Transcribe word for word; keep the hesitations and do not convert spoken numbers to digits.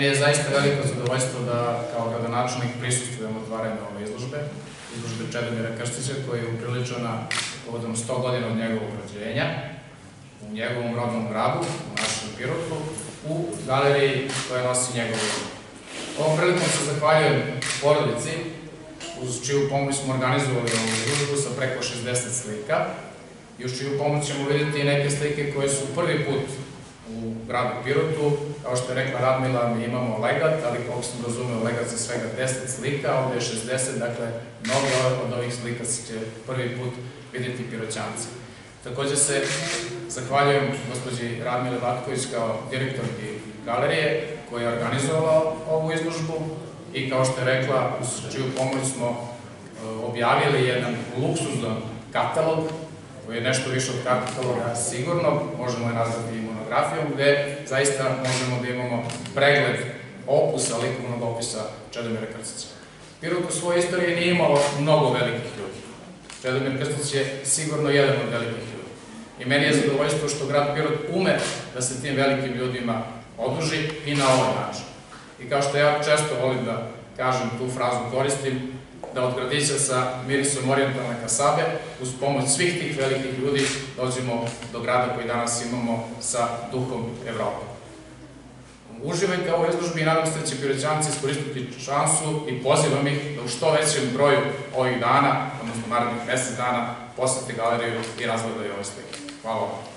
Meni je zaista veliko zadovoljstvo da kao gradonačelnik prisustvujem otvaranju ove izložbe, izložbe Čedomira Krstića, koja je upriličena povodom sto godina od njegovog rođenja, u njegovom rodnom gradu, u našem Pirotu, u galeriji koja nosi njegovo ime. Ovom prilikom se zahvaljujem porodici, uz čiju pomoć smo organizovali ovu izložbu sa preko šezdeset slika, i uz čiju pomoć ćemo vidjeti i neke slike koje su prvi put u gradu Pirotu. Kao što je rekla Radmila, mi imamo legat, ali koliko sam razumeo, legat za svega deset slika, ovde je šezdeset, dakle, mnogo od ovih slika će prvi put vidjeti Piroćanci. Takođe se zahvaljujem gospođi Radmile Vatković kao direktorki galerije koja je organizovala ovu izložbu i kao što je rekla, uz čiju pomoć smo objavili jedan luksuzan katalog koji je nešto više od kataloga sigurno, možemo je nazvati i monografijom, gde zaista možemo da imamo pregled opusa, likovnog opisa Čedomira Krstića. Pirot u svojoj istoriji nije imalo mnogo velikih ljudi. Čedomir Krstić je sigurno jedan od velikih ljudi. I meni je zadovoljstvo što grad Pirot ume da se tim velikim ljudima oduži i na ovaj način. I kao što ja često volim da kažem, tu frazu koristim, da od gradića sa mirisom orijentalne kasabe, uz pomoć svih tih velikih ljudi, dođemo do grada koji danas imamo sa duhom Evrope. Uživajte u ovoj izložbi i nadam se da će Piroćanci iskoristiti šansu i pozivam ih da u što većem broju ovih dana, odnosno narednih mesec dana, posete galeriju i razgledaju ove slike. Hvala vam.